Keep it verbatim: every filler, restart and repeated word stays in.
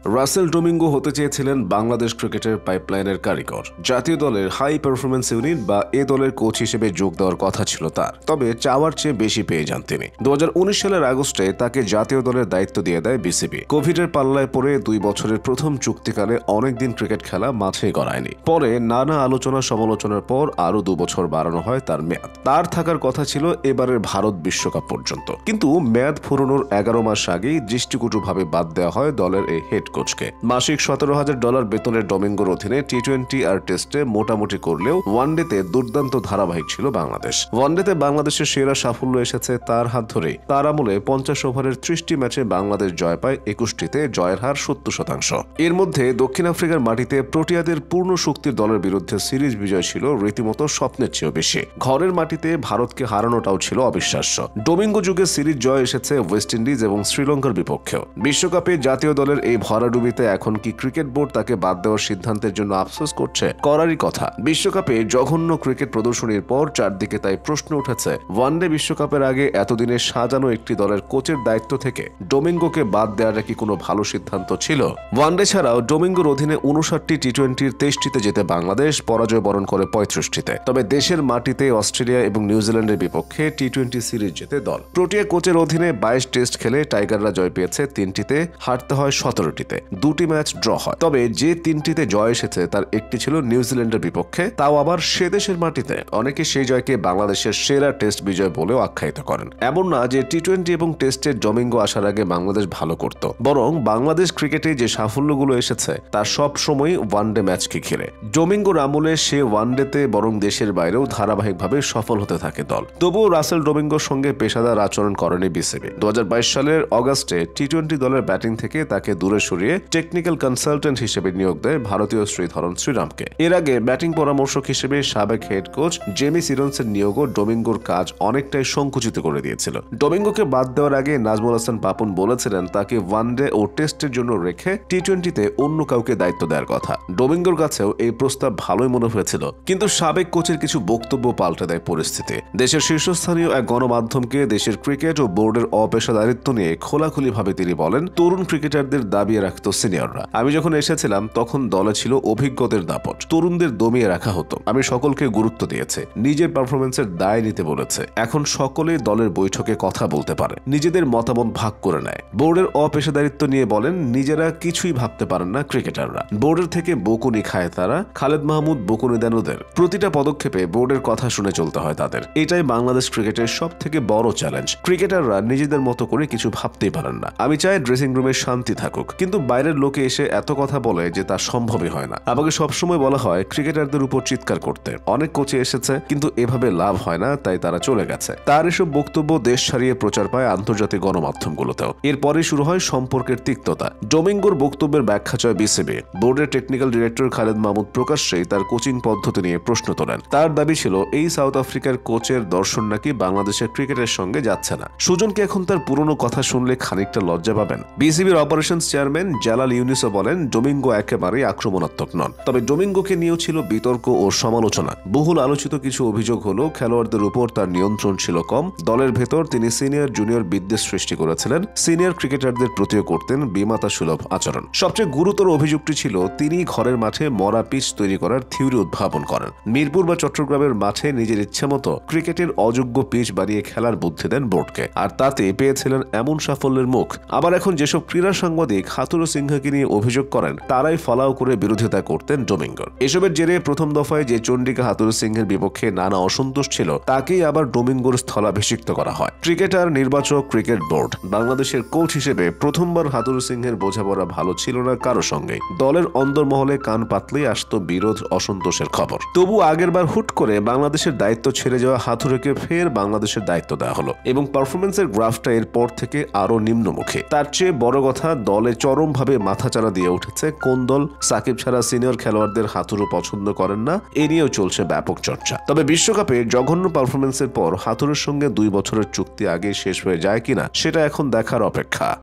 Russell Domingo হতে চেয়েছিলেন বাংলাদেশ ক্রিকেটের পাইপলাইনের কারিগর। জাতীয় দলের হাই পারফরমেন্স ইউনিট বা এ দলের কোচ হিসেবে যোগ দেওয়ার কথা ছিল তার, তবে চাওয়ার চেয়ে বেশি পেয়ে যান তিনি। দু হাজার উনিশ সালের আগস্টে তাকে জাতীয় দলের দায়িত্ব দিয়ে দেয় বিসিবি। কোভিডের পাল্লায় পড়ে দুই বছরের প্রথম চুক্তিকালে অনেকদিন ক্রিকেট খেলা মাঠে গড়ায়নি। পরে নানা আলোচনা সমালোচনার পর আরও দু বছর বাড়ানো হয় তার মেয়াদ। তার থাকার কথা ছিল এবারের ভারত বিশ্বকাপ পর্যন্ত, কিন্তু মেয়াদ ফুরোনোর এগারো মাস আগেই দৃষ্টিকটুভাবে বাদ দেওয়া হয় দলের এই হেড কোচকে। মাসিক সতেরো হাজার ডলার বেতনের ডোমিঙ্গোর অধীনে টি টোয়েন্টি আর টেস্টে মোটামুটি করলেও ওয়ানডেতে দুর্দান্ত ধারাবাহিক ছিল বাংলাদেশ। ওয়ানডেতে বাংলাদেশের সেরা সাফল্য এসেছে তার হাত ধরেই। তার আমলে পঞ্চাশ ওভারের ত্রিশটি ম্যাচে বাংলাদেশ জয় পায় একুশটিতে, জয়ের হার সত্তর শতাংশ। এর মধ্যে দক্ষিণ আফ্রিকার মাটিতে প্রোটিয়াদের পূর্ণ শক্তির দলের বিরুদ্ধে সিরিজ বিজয় ছিল রীতিমতো স্বপ্নের চেয়েও বেশি। ঘরের মাটিতে ভারতকে হারানোটাও ছিল অবিশ্বাস্য। ডোমিঙ্গো যুগে সিরিজ জয় এসেছে ওয়েস্ট ইন্ডিজ এবং শ্রীলঙ্কার বিপক্ষেও। বিশ্বকাপে জাতীয় দলের এই ভরাডুবিতে এখন কি ক্রিকেট বোর্ড তাকে বাদ দেওয়ার সিদ্ধান্তের জন্য আফসোস করছে? করারই কথা। বিশ্বকাপে জঘন্য ক্রিকেট প্রদর্শনীর পর চারদিকে তাই প্রশ্ন উঠেছে, ওয়ানডে বিশ্বকাপের আগে এতদিনে সাজানো একটি দলের কোচের দায়িত্ব থেকে ডোমিঙ্গোকে বাদ দেওয়াটা কি কোনো ভালো সিদ্ধান্ত ছিল? ওয়ানডে ছাড়াও ডোমিঙ্গোর অধীনে উনষাটটি টি টোয়েন্টির তেইশটিতে যেতে বাংলাদেশ পরাজয় বরণ করে পঁয়ত্রিশটিতে। তবে দেশের মাটিতে অস্ট্রেলিয়া এবং নিউজিল্যান্ডের বিপক্ষে টি টোয়েন্টি সিরিজ জেতে দল। প্রোটিয়া কোচের অধীনে বাইশ টেস্ট খেলে টাইগাররা জয় পেয়েছে তিনটিতে, হারতে হয় সতেরোটিতে। দুটি ম্যাচ ড্র হয়, তবে যে তিনটিতে জয় এসেছে তার একটি ছিল নিউজিল্যান্ডের বিপক্ষে, তাও আবার সে দেশের মাটিতে। অনেকে সেই জয়কে বাংলাদেশের সেরা টেস্ট বিজয় বলেও আখ্যায়িত করেন। এমন না যে টি টোয়েন্টি এবং টেস্টে ডোমিঙ্গো আসার আগে বাংলাদেশ ভালো করত, বরং বাংলাদেশ ক্রিকেটে যে সাফল্যগুলো এসেছে তা সব সময় ওয়ানডে ম্যাচকে ঘিরে। ডোমিঙ্গোর আমলে সে ওয়ানডেতে বরং দেশের বাইরেও ধারাবাহিকভাবে সফল হতে থাকে দল। তবুও রাসেল ডোমিঙ্গোর সঙ্গে পেশাদার আচরণ করেনি বিসিবি। দু হাজার বাইশ সালের অগাস্টে টি টোয়েন্টি দলের ব্যাটিং থেকে তাকে দূরে সরিয়ে টেকনিক্যাল কনসালটেন্ট হিসেবে নিয়োগ দেয় ভারতীয় শ্রীধরন শ্রীরামকে। এর আগে ব্যাটিং পরামর্শক হিসেবে সাবেক হেড কোচ জেমি সিরন্সের নিয়োগও ডোমিঙ্গোর কাজ অনেকটাই সংকুচিত করে দিয়েছিল। ডোমিঙ্গোকে বাদ দেওয়ার আগে নাজমুল হাসান পাপন বলেছিলেন তাকে ওয়ানডে ও টেস্টের জন্য রেখে টি টোয়েন্টিতে অন্য কাউকে দায়িত্ব দেওয়ার কথা। ডোমিঙ্গোর কাছেও এই প্রস্তাব ভালোই মনে হয়েছিল, কিন্তু সাবেক কোচের কিছু বক্তব্য পাল্টে দেয় পরিস্থিতি। দেশের শীর্ষস্থানীয় এক গণমাধ্যমকে দেশের ক্রিকেট ও বোর্ডের অপেশাদারিত্ব নিয়ে খোলাখুলিভাবে তিনি বলেন, তরুণ ক্রিকেটারদের দাবিয়ে রাখত সিনিয়ররা। আমি যখন এসেছিলাম তখন দলে ছিল অভিজ্ঞদের দাপট, তরুণদের দমিয়ে রাখা হতো। আমি সকলকে গুরুত্ব দিয়েছে, নিজের পারফরমেন্সের দায় নিতে বলেছে। এখন সকলেই দলের বৈঠকে কথা বলতে পারে, নিজেদের মতামত ভাগ করে নেয়। বোর্ডের অপেশাদারিত্ব নিয়ে বলেন, নিজেরা কিছুই ভাবতে পারেন না ক্রিকেটাররা। বোর্ডের থেকে বকুনি খায় তারা। খালেদ মাহমুদ বকুনি দেন ওদের। প্রতিটা পদক্ষেপে বোর্ডের কথা শুনে চলতে হয় তাদের। এটাই বাংলাদেশ ক্রিকেটের সব থেকে বড় চ্যালেঞ্জ। ক্রিকেটাররা নিজেদের মতো করে কিছু ভাবতেই পারেন না। আমি চাই ড্রেসিং রুমে শান্তি থাকুক, কিন্তু বাইরের লোকে এসে এত কথা বলে যে তা সম্ভবই হয় না। আমাকে সবসময় বলা হয় ক্রিকেটারদের উপর চিৎকার করতে। অনেক কোচে এসেছে, কিন্তু এভাবে লাভ হয় না, তাই তারা চলে গেছে। তার এসব বক্তব্য দেশ ছাড়িয়ে প্রচার পায় আন্তর্জাতিক গণমাধ্যমগুলোতেও। এরপরে শুরু হয় সম্পর্কের তিক্ততা। ডোমিঙ্গোর বক্তব্যের ব্যাখ্যা চায় বিসিবি। বোর্ডের টেকনিক্যাল ডিরেক্টর খালেদ মাহমুদ প্রকাশ্যেই তার কোচিং পদ্ধতি নিয়ে প্রশ্ন তোলেন। তার দাবি ছিল এই সাউথ আফ্রিকার কোচের দর্শন নাকি বাংলাদেশের ক্রিকেটের সঙ্গে যাচ্ছে না। সুজনকে এখন তার পুরনো কথা শুনলে খানিকটা লজ্জা পাবেন। বিসিবির অপারেশনস চেয়ারম্যান জালাল ইউনুসও বলেন ডোমিঙ্গো একেবারেই আক্রমণাত্মক নন। তবে ডোমিঙ্গোকে নিয়েও ছিল বিতর্ক ও সমালোচনা। বহুল আলোচিত কিছু অভিযোগ হলো খেলোয়াড়দের উপর তার নিয়ন্ত্রণ ছিল কম। দলের ভেতর তিনি সিনিয়র জুনিয়র বিদ্বেষ সৃষ্টি করেছিলেন। সিনিয়র ক্রিকেটারদের প্রতিও করতেন বিমাতা সুলভ আচরণ। সবচেয়ে গুরুতর অভিযোগটি ছিল তিনি ঘরের মাঠে মরা পিচ তৈরি করার থিওরি উদ্ভাবন করেন। মিরপুর বা চট্টগ্রামের মাঠে নিজের ইচ্ছে মতো ক্রিকেটের অযোগ্য পিচ বানিয়ে খেলার বুদ্ধি দেন বোর্ডকে, আর তাতে পেয়েছিলেন এমন সাফল্যের মুখ। আবার এখন যেসব ক্রীড়া সাংবাদিক হাথুরু সিংহকে নিয়ে অভিযোগ করেন তারাই ফলাও করে বিরোধিতা করতেন ডোমিঙ্গোর। এসবের জেরে প্রথম দফায় যে চন্ডিকা হাথুরু সিংহের বিপক্ষে নানা অসন্তোষ ছিল তাকেই আবার ডোমিঙ্গোর স্থলাভিষিক্ত করা হয়। ক্রিকেটার, নির্বাচক, ক্রিকেট বোর্ড। বাংলাদেশের কোচ হিসেবে প্রথমবার হাথুরু সিংহের বোঝাপড়া ভালো ছিল না কারো সঙ্গে। দলের অন্দরমহলে কান পাতলেই আসতো বিরোধ, অসন্তোষের খবর। তবু আগের বার হুট করে বাংলাদেশের দায়িত্ব ছেড়ে যাওয়া হাথুরুকে ফের বাংলাদেশের দায়িত্ব দেওয়া হলো এবং পারফরমেন্সের গ্রাফটা এর পর থেকে আরো নিম্নমুখী। তার চেয়ে বড় কথা, দলে চরমভাবে মাথাচাড়া দিয়ে উঠেছে কোন দল সাকিব ছাড়া সিনিয়র খেলোয়াড়দের হাথুরু পছন্দ করেন না, এ নিয়েও চলছে ব্যাপক চর্চা। তবে বিশ্বকাপে জঘন্য পারফরমেন্সের পর হাথুরুর সঙ্গে দুই বছরের চুক্তি আগে শেষ হয়ে যায় কিনা সেটা এখন দেখার অপেক্ষা।